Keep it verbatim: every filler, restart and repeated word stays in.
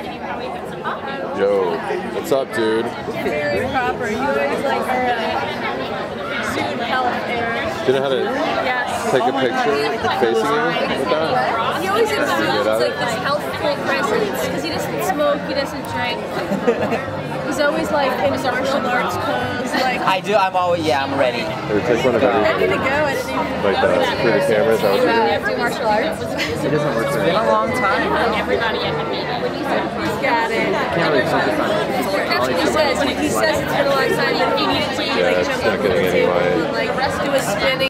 Yo, what's up, dude? Very proper. You always like our uh, student health era. Do you know how to Yes. take a picture facing you with that? He always That's pretty good involves at like it. this healthful presence because he doesn't smoke, he doesn't drink. He's always like in martial arts pose. Like I do. I'm always. Yeah, I'm ready. Or take one of ready to everything. go. I didn't even Like that, through the camera, is that what you Yeah, do? do martial arts. It doesn't work for me. Been a long time. Everybody at the meeting. He's got it. Can't really focus on it. That's what he says. He says it's been a long time. He needs to Yeah, like it's jump not over the getting any table light. and like do a spinning.